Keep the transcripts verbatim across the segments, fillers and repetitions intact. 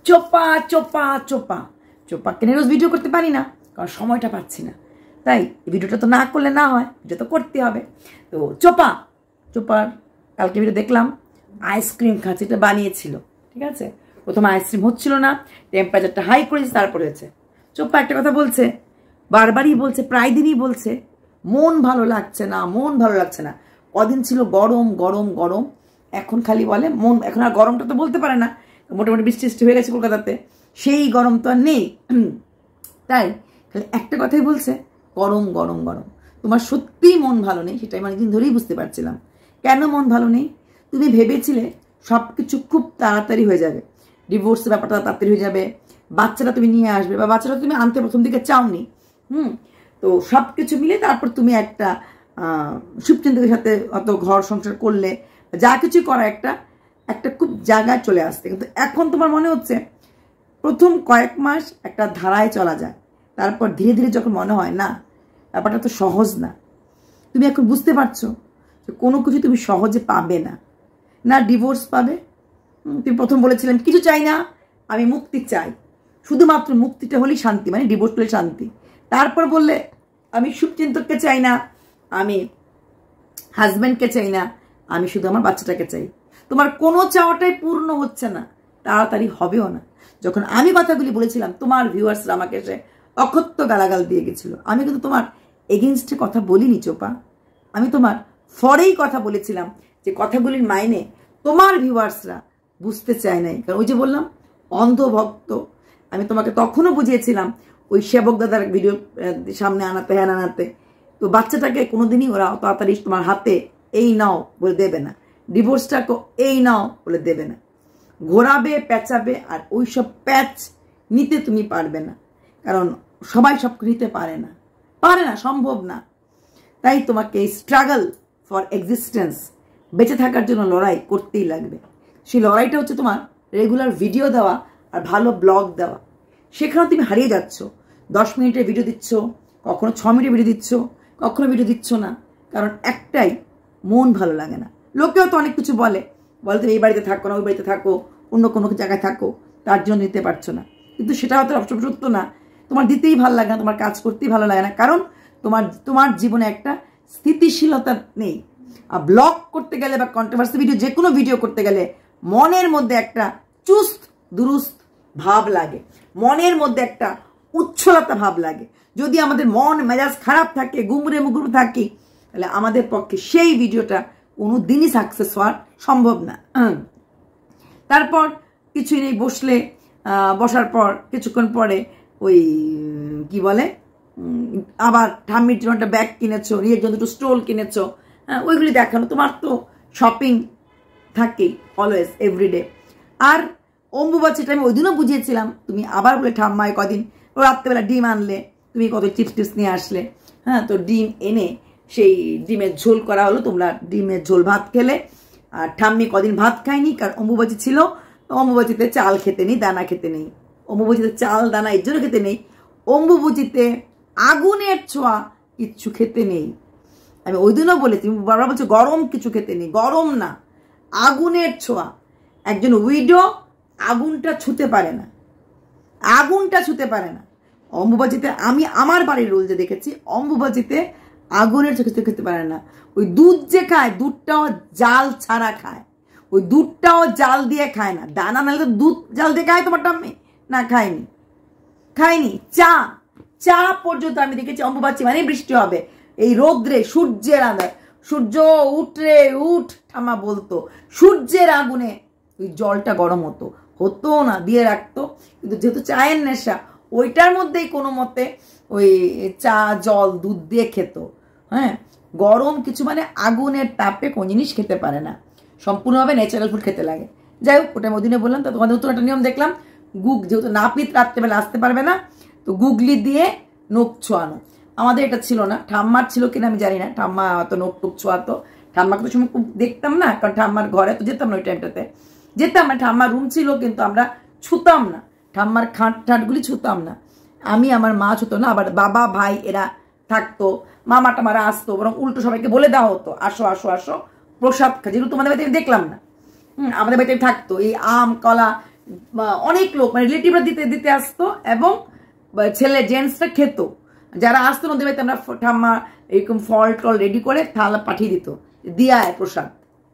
চোপা চোপা চোপা চোপা কেন রোজ ভিডিও করতে পারি না, কারণ সময়টা পাচ্ছি না। তাই ভিডিওটা তো না করলে না হয়, ভিডিও তো করতে হবে। তো চোপা চোপার কালকে ভিডিও দেখলাম, আইসক্রিম খাচ্ছে, এটা বানিয়েছিল, ঠিক আছে। প্রথমে আইসক্রিম হচ্ছিল না, টেম্পারেচারটা হাই করেছে, তারপরে হয়েছে। চোপা একটা কথা বলছে, বারবারই বলছে, প্রায় দিনই বলছে, মন ভালো লাগছে না, মন ভালো লাগছে না। কদিন ছিল গরম গরম গরম, এখন খালি বলে মন, এখন আর গরমটা তো বলতে পারে না, মোটামুটি বৃষ্টি বৃষ্টি হয়ে গেছে কলকাতাতে, সেই গরম তো আর নেই। তাই খালি একটা কথাই বলছে, গরম গরম গরম। তোমার সত্যিই মন ভালো নেই, সেটা আমি অনেকদিন ধরেই বুঝতে পারছিলাম। কেন মন ভালো নেই? তুমি ভেবেছিলে সব কিছু খুব তাড়াতাড়ি হয়ে যাবে, ডিভোর্সের ব্যাপারটা তাড়াতাড়ি হয়ে যাবে, বাচ্চাটা তুমি নিয়ে আসবে, বা বাচ্চাটা তুমি আনতে প্রথম দিকে চাওনি। হুম তো সব কিছু মিলে তারপর তুমি একটা শুভচিন্তকের সাথে অত ঘর সংসার করলে, যা কিছু করা একটা একটা খুব জায়গায় চলে আসতে। কিন্তু এখন তোমার মনে হচ্ছে প্রথম কয়েক মাস একটা ধারায় চলা যায়, তারপর ধীরে ধীরে যখন মনে হয় না ব্যাপারটা তো সহজ না, তুমি এখন বুঝতে পারছো যে কোনো কিছু তুমি সহজে পাবে না, না ডিভোর্স পাবে। তুমি প্রথম বলেছিলাম কিছু চাই না, আমি মুক্তি চাই, শুধুমাত্র মুক্তিটা হলেই শান্তি, মানে ডিভোর্স হলে শান্তি। তারপর বললে আমি শুভচিন্তককে চাই না, আমি হাজব্যান্ডকে চাই না, আমি শুধু আমার বাচ্চাটাকে চাই। তোমার কোনো চাওয়াটাই পূর্ণ হচ্ছে না, তাড়াতাড়ি হবেও না। যখন আমি কথাগুলি বলেছিলাম, তোমার ভিউয়ার্সরা আমাকে এসে অকথ্য গালাগাল দিয়ে গেছিল। আমি কিন্তু তোমার এগেনস্টে কথা বলিনি চোপা, আমি তোমার ফরেই কথা বলেছিলাম, যে কথাগুলির মাইনে তোমার ভিউয়ার্সরা বুঝতে চায় নাই। কারণ ওই যে বললাম অন্ধভক্ত, আমি তোমাকে তখনও বুঝিয়েছিলাম ওই সেবক দাদার ভিডিও সামনে আনাতে, হ্যাঁ আনাতে। তো বাচ্চাটাকে কোনোদিনই ওরা তাড়াতাড়ি তোমার হাতে এই নাও বলে দেবে না, ডিভোর্সটাকে এই নাও বলে দেবে না, ঘোরাবে প্যাঁচাবে, আর ওই সব প্যাচ নিতে তুমি পারবে না, কারণ সবাই সব নিতে পারে না, পারে না, সম্ভব না। তাই তোমাকে স্ট্রাগল ফর এক্সিস্টেন্স, বেঁচে থাকার জন্য লড়াই করতেই লাগবে। সেই লড়াইটা হচ্ছে তোমার রেগুলার ভিডিও দেওয়া আর ভালো ব্লগ দেওয়া। সেখানেও তুমি হারিয়ে যাচ্ছ, দশ মিনিটের ভিডিও দিচ্ছ, কখনো ছ মিনিটের ভিডিও দিচ্ছ, কখনো ভিডিও দিচ্ছ না, কারণ একটাই, মন ভালো লাগে না। লোকেও তো অনেক কিছু বলে, বলে তুমি এই বাড়িতে থাকো না, ওই বাড়িতে থাকো, অন্য কোনো জায়গায় থাকো, তার জন্য দিতে পারছো না। কিন্তু সেটা হয়তো সত্য না, তোমার দিতেই ভালো লাগে না, তোমার কাজ করতেই ভালো লাগে না, কারণ তোমার তোমার জীবনে একটা স্থিতিশীলতা নেই। আর ব্লগ করতে গেলে বা কন্ট্রোভার্সি ভিডিও, যে কোনো ভিডিও করতে গেলে মনের মধ্যে একটা চুস্ত দুরুস্ত ভাব লাগে, মনের মধ্যে একটা উচ্ছলতা ভাব লাগে। যদি আমাদের মন মেজাজ খারাপ থাকে, গুমরে মুগুরে থাকি, তাহলে আমাদের পক্ষে সেই ভিডিওটা কোনো দিনই সাকসেস হওয়ার সম্ভব না। তারপর কিছুই নেই, বসলে বসার পর কিছুক্ষণ পরে ওই কি বলে, আবার ঠাম্মির জন্য একটা ব্যাগ কিনেছো, নিজের জন্য দুটো স্টোল কিনেছো, হ্যাঁ ওইগুলি দেখানো। তোমার তো শপিং থাকেই অলওয়েজ এভরিডে। আর অম্বুবাচীটা আমি ওই দিনও বুঝিয়েছিলাম, তুমি আবার বলে ঠাম্মায় কদিন ও রাত্রেবেলা ডিম আনলে, তুমি কত চিপস টিপস নিয়ে আসলে, হ্যাঁ তো ডিম এনে সেই ডিমের ঝোল করা হলো, তোমরা ডিমের ঝোল ভাত খেলে। আর ঠাম্মি কদিন ভাত খায়নি, কারণ অম্বুবাচী ছিল, অম্বুবাচীতে চাল খেতে নেই, দানা খেতে নেই। অম্বুবাচীতে চাল দানা এর জন্য খেতে নেই, অম্বুবাচীতে আগুনের ছোঁয়া কিচ্ছু খেতে নেই। আমি ওই দিনও বলে, তুমি বারবার বলছো গরম কিছু খেতে নেই, গরম না, আগুনের ছোঁয়া। একজন উইডো আগুনটা ছুতে পারে না, আগুনটা ছুতে পারে না। অম্বুবাচীতে আমি আমার বাড়ির রুল যে দেখেছি, অম্বুবাচীতে আগুনের চোখে খেতে পারে না। ওই দুধ যে খায়, দুধটাও জাল ছাড়া খায়, ওই দুধটাও জাল দিয়ে খায় না। দানা নাহলে তো দুধ জাল দিয়ে খায় তোমার টাম্মি, না খায়নি, খায়নি। চা চা পর্যন্ত আমি দেখেছি অম্বুবাচী মানে বৃষ্টি হবে, এই রোদ্রে সূর্যের আলোয়, সূর্য উঠ রে উঠ ঠাম্মা বলতো, সূর্যের আগুনে ওই জলটা গরম হতো, হতো না দিয়ে রাখতো। কিন্তু যেহেতু চায়ের নেশা, ওইটার মধ্যেই কোনো মতে ওই চা জল দুধ দিয়ে খেত। হ্যাঁ গরম কিছু মানে আগুনের তাপে কোন জিনিস খেতে পারে না, সম্পূর্ণভাবে ন্যাচারাল ফুড খেতে লাগে। যাই হোক, ওটা মদিনে বললাম। তো তোমাদের নতুন একটা নিয়ম দেখলাম, গুগ যেহেতু নাপিত রাত্রেবেলা আসতে পারবে না, তো গুগলি দিয়ে নখ ছোঁয়ানো। আমাদের এটা ছিল না, ঠাম্মার ছিল কিনা আমি জানি না, ঠাম্মা অত নখ টুক ছোঁয়াতো। ঠাম্মাকে তো সময় খুব দেখতাম না, কারণ ঠাম্মার ঘরে তো যেতাম না, ওই টাইমটাতে যেতাম না। ঠাম্মার রুম ছিল, কিন্তু আমরা ছুতাম না, ঠাম্মার খাট ঠাটগুলি ছুতাম না। আমি, আমার মা ছুতো না, আবার বাবা ভাই এরা থাকতো, মামা টামারা আসতো, বরং উল্টো সবাইকে বলে দেওয়া হতো আসো আসো আসো প্রসাদ খা, যেগুলো তোমাদের বাড়িতে দেখলাম না। হুম আমাদের বাড়িতে থাকতো, এই আম কলা অনেক লোক মানে রিলেটিভরা দিতে দিতে আসতো এবং ছেলে জেন্টসরা খেত, যারা আসতো নদী বাড়িতে আমরা ঠাম্মা এরকম ফল টল রেডি করে থালা পাঠিয়ে দিত দিয়া প্রসাদ।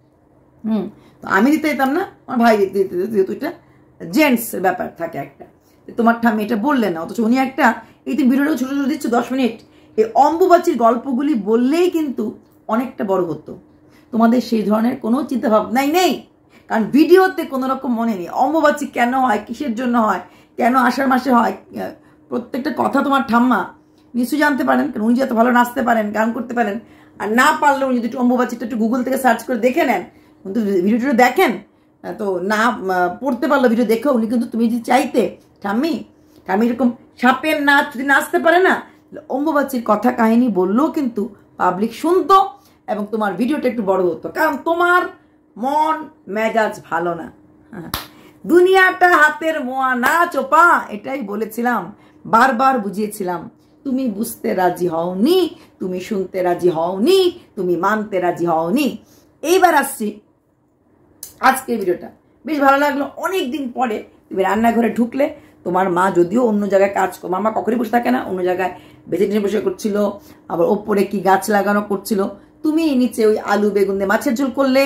হুম তো আমি দিতে যেতাম না, আমার ভাই দিতে দিতে যেহেতু এটা জেন্টস ব্যাপার থাকে একটা। তোমার ঠাম্মি এটা বললে না, অথচ উনি একটা এই তুমি ভিডিওটা ছোটো ছোটো দিচ্ছ দশ মিনিট, এই অম্বুবাচীর গল্পগুলি বললেই কিন্তু অনেকটা বড় হতো। তোমাদের সেই ধরনের কোনো চিন্তা ভাবনাই নেই, কারণ ভিডিওতে কোনো রকম মনে নেই অম্বুবাচী কেন হয়, কিসের জন্য হয়, কেন আষাঢ় মাসে হয়, প্রত্যেকটা কথা তোমার ঠাম্মা নিশ্চয়ই জানতে পারেন, কারণ উনি যত ভালো নাচতে পারেন, গান করতে পারেন। আর না পারলে উনি যদি একটু অম্বুবাচীটা একটু গুগল থেকে সার্চ করে দেখে নেন, কিন্তু ভিডিওটা দেখেন তো না পড়তে পারলো ভিডিও দেখো উনি কিন্তু তুমি যদি চাইতে ঠাম্মি ঠাম্মি এরকম সাপের নাচ যদি নাচতে পারে না, অম্বুবাচীর কথা কাহিনী বললেও কিন্তু পাবলিক শুনতো এবং তোমার ভিডিওটা একটু বড় হতো, কারণ তোমার মন মেজাজ ভালো না। দুনিয়াটা হাতের মোয়া না চোপা, এটাই বলেছিলাম, বারবার বুঝিয়েছিলাম। তুমি বুঝতে রাজি হওনি, তুমি শুনতে রাজি হওনি, তুমি মানতে রাজি হওনি। এইবার আসছি আজকের ভিডিওটা, বেশ ভালো লাগলো। অনেক দিন পরে তুমি রান্নাঘরে ঢুকলে, তোমার মা যদিও অন্য জায়গায় কাজ করো, মা কখনই বসে থাকে না, অন্য জায়গায় ভেজিটেবল বসে করছিল, আবার ওপরে কি গাছ লাগানো করছিল, তুমি নিচে ওই আলু বেগুন দিয়ে মাছের ঝোল করলে,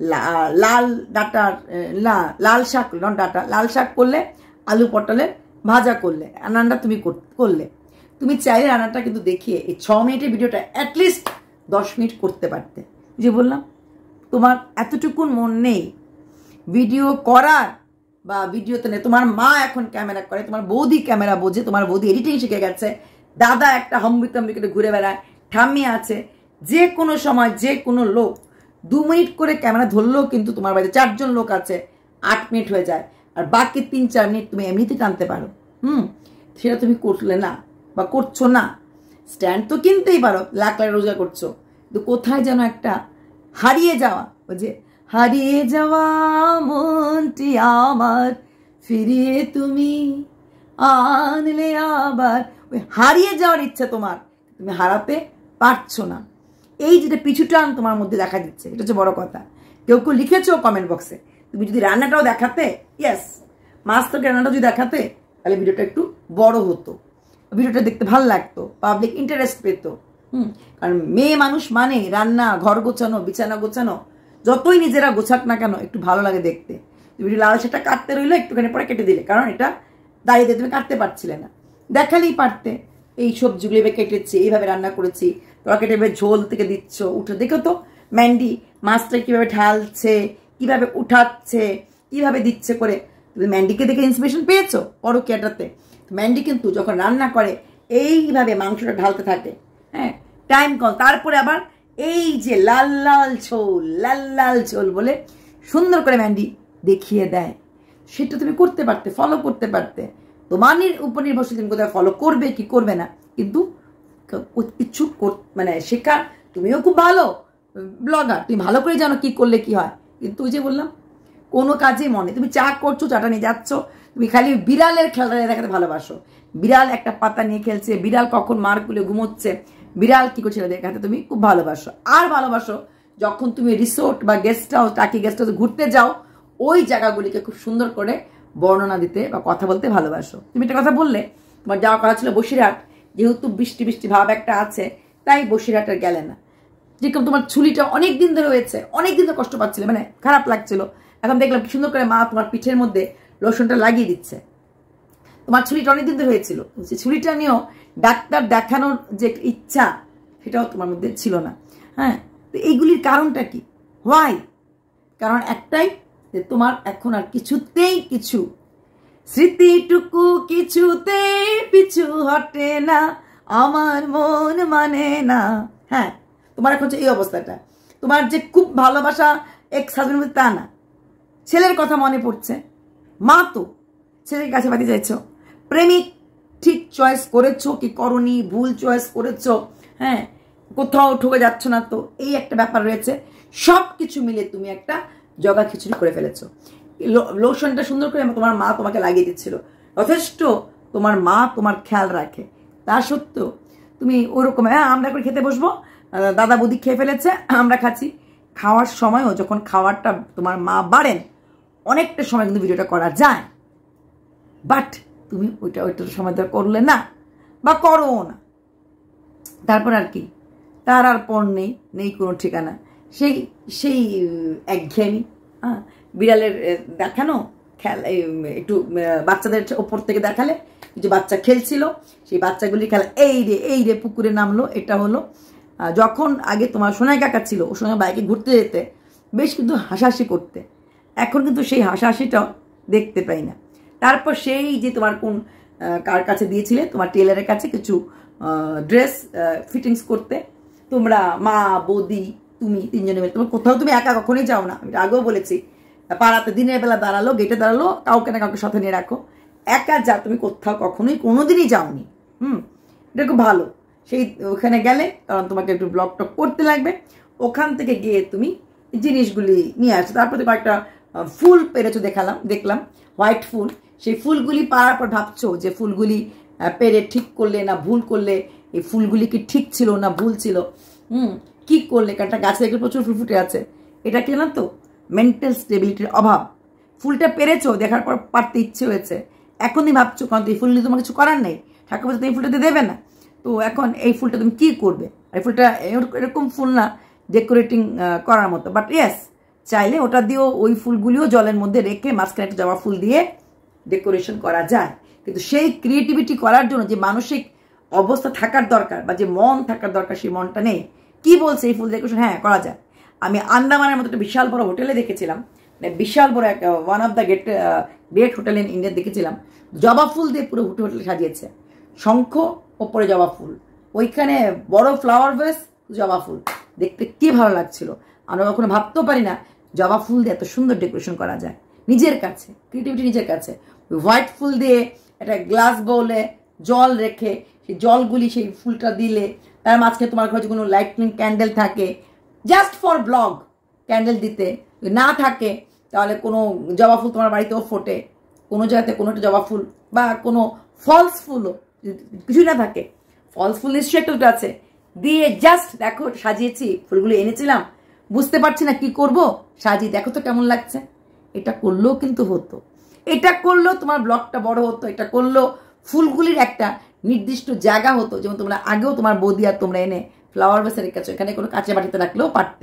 লাল ডাটার লাল শাক নন ডাটা লাল শাক করলে, আলু পটলের ভাজা করলে, রান্নাটা তুমি করলে। তুমি চাইলে রান্নাটা কিন্তু দেখিয়ে এই ছ মিনিটের ভিডিওটা অ্যাটলিস্ট দশ মিনিট করতে পারতে। যে বললাম তোমার এতটুকুন মন নেই ভিডিও করার, বা ভিডিওতে নেই। তোমার মা এখন ক্যামেরা করে, তোমার বৌদি ক্যামেরা বোঝে, তোমার বৌদি এডিটিং শিখে গেছে, দাদা একটা হম্বিতম্বিকে ঘুরে বেড়ায়, ঠাম্মি আছে। যে কোনো সময় যে কোনো লোক দু মিনিট করে ক্যামেরা ধরলেও কিন্তু তোমার বাড়িতে চারজন লোক আছে, আট মিনিট হয়ে যায়, আর বাকি তিন চার মিনিট তুমি এমনিতে টানতে পারো। হুম সেটা তুমি করলে না বা করছো না। স্ট্যান্ড তো কিনতেই পারো, লাখ লাখ রোজগার করছো, কিন্তু কোথায় যেন একটা হারিয়ে যাওয়া, ওই যে হারিয়ে যাওয়া মনটি আমার ফিরিয়ে তুমি আনলে আবার, ওই হারিয়ে যাওয়ার ইচ্ছা তোমার, তুমি হারাতে পারছো না। এই যেটা পিছু টান তোমার মধ্যে দেখা দিচ্ছে, এটা হচ্ছে বড় কথা। কেউ কেউ লিখেছো কমেন্ট বক্সে, তুমি যদি রান্নাটাও দেখাতে, ইয়েস মাছ তো রান্নাটাও যদি দেখাতে, তাহলে ভিডিওটা একটু বড় হতো, ভিডিওটা দেখতে ভালো লাগতো, পাবলিক ইন্টারেস্ট পেত। হুম কারণ মেয়ে মানুষ মানে রান্না, ঘর গোছানো, বিছানা গোছানো, যতই নিজেরা গোছাক না কেন একটু ভালো লাগে দেখতে। ভিডিও লাল সেটা কাটতে রইলো, একটুখানি পরে কেটে দিলে, কারণ এটা দাঁড়িয়ে তুমি কাটতে পারছিলে না, দেখালেই পারতে এই সবজিগুলো এভাবে কেটেছি, এইভাবে রান্না করেছি, তরকারিটা এভাবে ঝোল থেকে দিচ্ছ, উঠে দেখো তো ম্যান্ডি মাছটা কিভাবে ঢালছে, কিভাবে উঠাচ্ছে, কিভাবে দিচ্ছে করে। তুমি ম্যান্ডিকে দেখে ইন্সপিরেশন পেয়েছো পরকিয়াটাতে। ম্যান্ডি কিন্তু যখন রান্না করে এইভাবে মাংসটা ঢালতে থাকে, হ্যাঁ টাইম কল, তারপরে আবার এই যে লাল লাল ঝোল, লাল লাল ঝোল বলে সুন্দর করে ম্যান্ডি দেখিয়ে দেয়। সেটা তুমি করতে পারতে, ফলো করতে পারতে। তোমার উপর নির্ভরশীল, তুমি কোথায় ফলো করবে কি করবে না, কিন্তু কিছু মানে শেখা। তুমিও খুব ভালো ব্লগার, তুমি ভালো করে জানো কি করলে কি হয়, কিন্তু ওই যে বললাম কোনো কাজে মনে, তুমি চা করছো, চাটা নিয়ে যাচ্ছ, তুমি খালি বিড়ালের খেলা দেখাতে ভালোবাসো। বিড়াল একটা পাতা নিয়ে খেলছে, বিড়াল কখন মার কুলে ঘুমোচ্ছে, বিড়াল কি করছে দেখাতে তুমি খুব ভালোবাসো। আর ভালোবাসো যখন তুমি রিসোর্ট বা গেস্ট হাউস, টাকি গেস্ট হাউসে ঘুরতে যাও, ওই জায়গাগুলিকে খুব সুন্দর করে বর্ণনা দিতে বা কথা বলতে ভালোবাসো। তুমি একটা কথা বললে তোমার যাওয়ার কথা ছিল বসিরহাট, যেহেতু বৃষ্টি বৃষ্টি ভাব একটা আছে তাই বসিরহাট আর গেলে না। যেরকম তোমার ছুরিটা অনেক দিন ধরে হয়েছে, অনেক দিন ধরে কষ্ট পাচ্ছিলে, মানে খারাপ লাগছিল, এখন দেখলাম কি সুন্দর করে মা তোমার পিঠের মধ্যে লোশনটা লাগিয়ে দিচ্ছে। তোমার ছুরিটা অনেকদিন ধরে হয়েছিল, ছুরিটা নিয়েও ডাক্তার দেখানোর যে ইচ্ছা সেটাও তোমার মধ্যে ছিল না। হ্যাঁ তো এইগুলির কারণটা কি, হোয়াই? কারণ একটাই, যে তোমার এখন আর কিছুতেই কিছু স্মৃতিটুকু কিছুতেই পিছু হটে না, আমার মন মানে না। হ্যাঁ তোমার এখন এই অবস্থাটা, তোমার যে খুব ভালোবাসা এক্স হাজবেন্ড তা না, ছেলের কথা মনে পড়ছে। মা তো ছেলের কাছে পাঠিয়ে চাইছো, প্রেমিক ঠিক চয়েস করেছো কি করনি, ভুল চয়েস করেছো, হ্যাঁ কোথাও ঠকে যাচ্ছ না তো, এই একটা ব্যাপার রয়েছে। সব কিছু মিলে তুমি একটা জগা খিচুড়ি করে ফেলেছো। লোশনটা সুন্দর করে তোমার মা তোমাকে লাগিয়ে দিচ্ছিল, যথেষ্ট তোমার মা তোমার খেয়াল রাখে, তা সত্ত্বেও তুমি ওরকম হ্যাঁ আমরা করে খেতে বসবো, দাদা বৌদি খেয়ে ফেলেছে আমরা খাচ্ছি। খাওয়ার সময়ও যখন খাওয়ারটা তোমার মা বাড়েন, অনেকটা সময় কিন্তু ভিডিওটা করা যায়, বাট তুমি ওইটা ওইটার সময় ধর করলে না বা করো না, তারপর আর কি, তার আর পর নেই, নেই কোনো ঠিকানা, সেই সেই একঘেয়েমি। হ্যাঁ, বিড়ালের দেখানো খেলা, একটু বাচ্চাদের ওপর থেকে দেখালে কিছু বাচ্চা খেলছিল, সেই বাচ্চাগুলি খেলা, এই রে এই রে পুকুরে নামলো, এটা হলো। যখন আগে তোমার সোনাই কাকা ছিল, ওর সঙ্গে বাইকে ঘুরতে যেতে বেশ কিন্তু হাসাহাসি করতে, এখন কিন্তু সেই হাসাহাসিটাও দেখতে পাই না। তারপর সেই যে তোমার কোন কার কাছে দিয়েছিলে, তোমার টেলারের কাছে কিছু ড্রেস ফিটিংস করতে, তোমরা মা বৌদি তুমি তিনজনে মিলে, তোমার কোথাও তুমি একা কখনোই যাও না, আমি আগেও বলেছি। পাড়াতে দিনের বেলা দাঁড়ালো, গেটে দাঁড়ালো, কাউকে না কাউকে সাথে নিয়ে রাখো, একা যা তুমি কোথাও কখনোই কোনোদিনই যাওনি। হুম, এটা খুব ভালো। সেই ওখানে গেলে, কারণ তোমাকে একটু ব্লগ টক করতে লাগবে, ওখান থেকে গিয়ে তুমি জিনিসগুলি নিয়ে আসো। তারপরে কয়েকটা ফুল পেরেছো দেখালাম, দেখলাম হোয়াইট ফুল। সেই ফুলগুলি পাড়ার পর ভাবছো যে ফুলগুলি পেরে ঠিক করলে না ভুল করলে, এই ফুলগুলি কি ঠিক ছিল না ভুল ছিল, হুম কি করলে, কারণ একটা গাছে দেখলে প্রচুর ফুল ফুটে আছে, এটা কি না তো মেন্টাল স্টেবিলিটির অভাব। ফুলটা পেরেছো, দেখার পর পারতে ইচ্ছে হয়েছে, এখনই ভাবছো, কারণ এই ফুল নিয়ে তোমার কিছু করার নেই, ঠাকুর তুমি এই ফুলটাতে দেবে না, তো এখন এই ফুলটা তুমি কি করবে? এই ফুলটা এরকম ফুল না ডেকোরেটিং করার মতো, বাট ইয়েস চাইলে ওটা দিয়েও, ওই ফুলগুলিও জলের মধ্যে রেখে মাঝখানে একটা জবা ফুল দিয়ে ডেকোরেশন করা যায়। কিন্তু সেই ক্রিয়েটিভিটি করার জন্য যে মানসিক অবস্থা থাকার দরকার বা যে মন থাকার দরকার, সেই মনটা নেই। কি বলছে এই ফুল ডেকোরেশন? হ্যাঁ করা যায়। আমি আন্দামানের মতো একটা বিশাল বড় হোটেলে দেখেছিলাম, মানে বিশাল বড় একটা one of the get great hotel in India দেখেছিলাম, জবা ফুল দিয়ে পুরো হোটেল সাজিয়েছে, শঙ্খ ওপরে জবা ফুল, ওইখানে বড় ফ্লাওয়ার ভেস, জবা ফুল, দেখতে কি ভালো লাগছিল। আমরা কখনো ভাবতেও পারি না জবা ফুল দিয়ে এত সুন্দর ডেকোরেশন করা যায়, নিজের কাছে ক্রিয়েটিভিটি নিজের কাছে। হোয়াইট ফুল দিয়ে একটা গ্লাস বোলে জল রেখে সেই জলগুলি সেই ফুলটা দিলে, তার মাঝখানে তোমার ঘরে কোনো লাইটিং ক্যান্ডেল থাকে, জাস্ট ফর ব্লগ ক্যান্ডেল দিতে না থাকে, তাহলে কোনো জবা ফুল তোমার বাড়িতেও ফোটে, কোনো জায়গাতে কোনো একটা জবা ফুল বা কোনো ফলস ফুলও কিছুই না থাকে, ফলস ফুল নিশ্চয়ই একটা আছে, দিয়ে জাস্ট দেখো সাজিয়েছি, ফুলগুলো এনেছিলাম, বুঝতে পারছি না কি করব, সাজিয়ে দেখো তো কেমন লাগছে। এটা করলেও কিন্তু হতো, এটা করলেও তোমার ব্লগটা বড় হতো, এটা করলেও ফুলগুলির একটা নির্দিষ্ট জায়গা হতো। যেমন তোমরা আগেও তোমার বৌদি আর তোমরা এনে ফ্লাওয়ার বেসে রেখেছো, এখানে কোনো কাঁচে বাটিতে রাখলেও পারতে,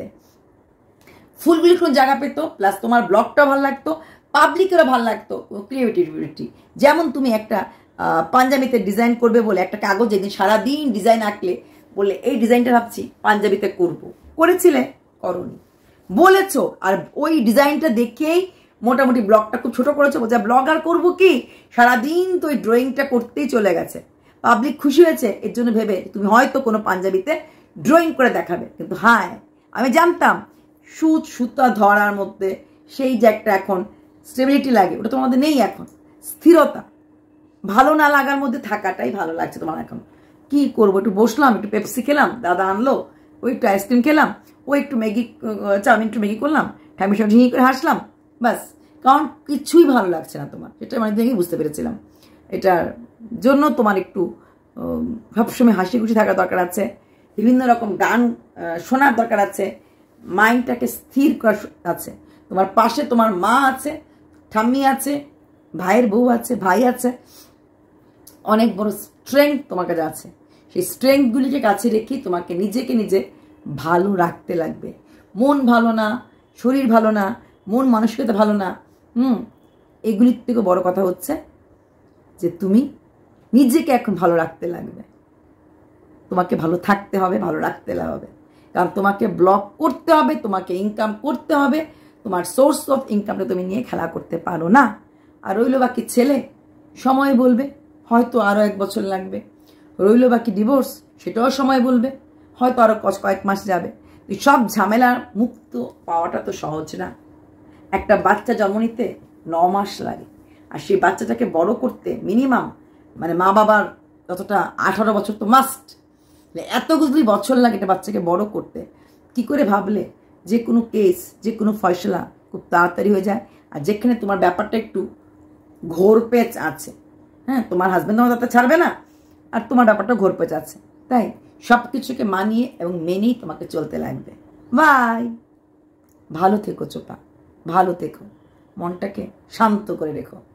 ফুলগুলির কোনো জায়গা পেতো, প্লাস তোমার ব্লগটা ভালো লাগতো, পাবলিকেরও ভালো লাগতো, ক্রিয়েটিভিটি। যেমন তুমি একটা পাঞ্জাবিতে ডিজাইন করবে বলে একটা কাগজ যেদিন সারাদিন ডিজাইন আঁকলে, বললে এই ডিজাইনটা ভাবছি পাঞ্জাবিতে করব, করেছিলে? করনি, বলেছো, আর ওই ডিজাইনটা দেখেই মোটামুটি ব্লগটা খুব ছোট করেছো, বলছে ব্লগ আর করবো কি, সারাদিন তো ওই ড্রয়িংটা করতেই চলে গেছে, পাবলিক খুশি হয়েছে এর জন্য ভেবে তুমি হয়তো কোনো পাঞ্জাবিতে ড্রয়িং করে দেখাবে। কিন্তু হ্যাঁ, আমি জানতাম সুচ সুতা ধরার মধ্যে সেই যে একটা এখন স্টেবিলিটি লাগে, ওটা তোমাদের নেই এখন, স্থিরতা, ভালো না লাগার মধ্যে থাকাটাই ভালো লাগছে তোমার এখন। কি করবো, একটু বসলাম, একটু পেপসি খেলাম, দাদা আনলো, ওই একটু আইসক্রিম খেলাম, ওই একটু ম্যাগি চাউমিন একটু ম্যাগি করলাম, ঠামির সঙ্গে ঝিঙি করে হাসলাম, ব্যাস। কারণ কিছুই ভালো লাগছে না তোমার, সেটা মানে দেখেই বুঝতে পেরেছিলাম। এটার জন্য তোমার একটু সবসময় হাসি খুশি থাকার দরকার আছে, বিভিন্ন রকম গান শোনার দরকার আছে, মাইন্ডটাকে স্থির করার আছে। তোমার পাশে তোমার মা আছে, ঠাম্মি আছে, ভাইয়ের বউ আছে, ভাই আছে, অনেক বড় স্ট্রেংথ তোমার কাছে আছে। সেই স্ট্রেংথগুলিকে কাছে রেখে তোমাকে নিজেকে নিজে ভালো রাখতে লাগবে। মন ভালো না, শরীর ভালো না, মন মানসিকতা ভালো না, হুম এগুলির থেকে বড় কথা হচ্ছে যে তুমি নিজেকে এখন ভালো রাখতে লাগবে, তোমাকে ভালো থাকতে হবে, ভালো রাখতে হবে। কারণ তোমাকে ব্লগ করতে হবে, তোমাকে ইনকাম করতে হবে, তোমার সোর্স অফ ইনকামটা তুমি নিয়ে খেলা করতে পারো না। আর রইল বাকি ছেলে, সময় বলবে, হয়তো আরও এক বছর লাগবে। রইল বাকি ডিভোর্স, সেটাও সময় বলবে, হয়তো আরও কয়েক মাস যাবে। সব ঝামেলার মুক্ত পাওয়াটা তো সহজ না। একটা বাচ্চা জন্ম নিতে ন মাস লাগে, আর সেই বাচ্চাটাকে বড় করতে মিনিমাম মানে মা বাবার যতটা আঠারো বছর তো মাস্ট, এতগুলি বছর লাগে একটা বাচ্চাকে বড় করতে। কি করে ভাবলে যে কোনো কেস, যে কোনো ফয়সলা খুব তাড়াতাড়ি হয়ে যায়। আর যেখানে তোমার ব্যাপারটা একটু ঘোর পেচ আছে, হ্যাঁ তোমার হাজব্যান্ড তোমার তাতে ছাড়বে না, আর তোমার ব্যাপারটা ঘোর পেচ আছে, তাই সব কিছুকে মানিয়ে এবং মেনেই তোমাকে চলতে লাগবে। বাই, ভালো থেকো চোপা, ভালো থেকো, মনটাকে শান্ত করে রেখো।